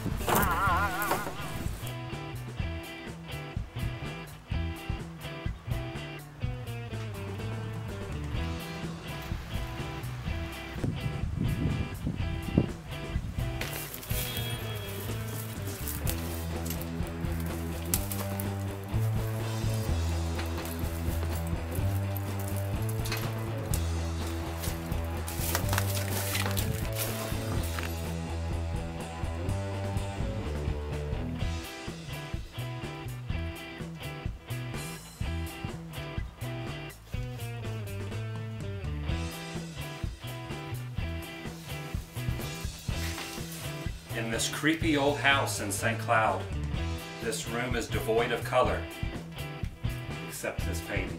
In this creepy old house in St. Cloud, this room is devoid of color, except this painting.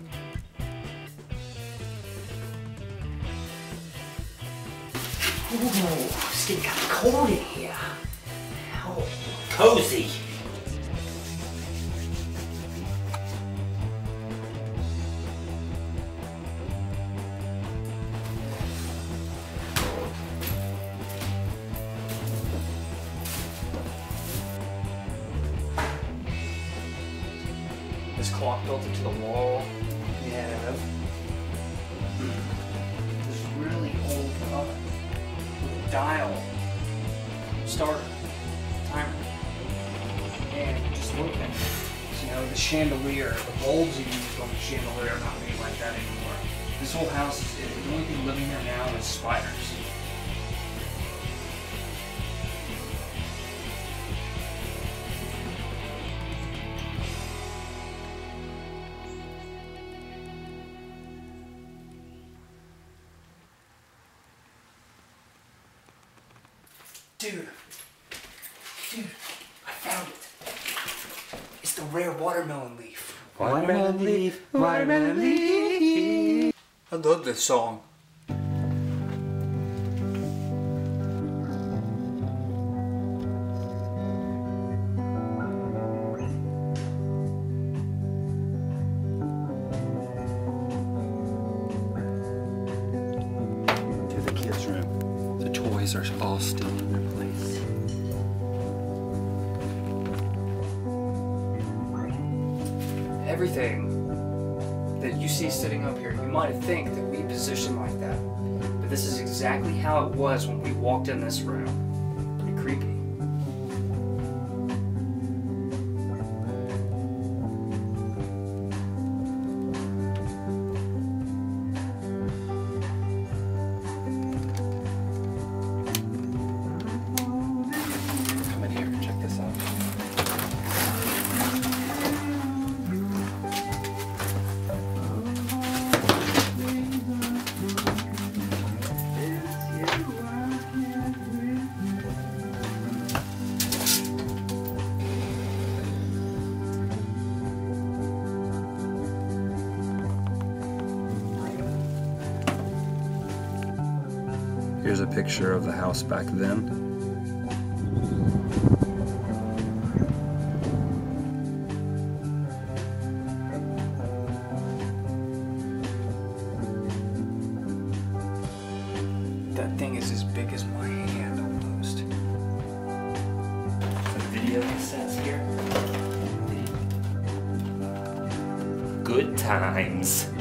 Ooh, it's getting kind of cold in here. Oh, cozy. This clock built into the wall. Yeah. This really old clock with a dial, starter, timer. And just look at it. You know, the chandelier, the bulbs you use on the chandelier are not made like that anymore. This whole house, the only thing living there now is spiders. Dude, I found it. It's the rare watermelon leaf. Watermelon leaf, watermelon leaf. I love this song. To the kids' room. The toys are all still in their place. Everything that you see sitting up here, you might think that we positioned like that. But this is exactly how it was when we walked in this room. Pretty creepy. Come in here, check this out. Here's a picture of the house back then. That thing is as big as my hand almost. Some video cassettes here. Good times.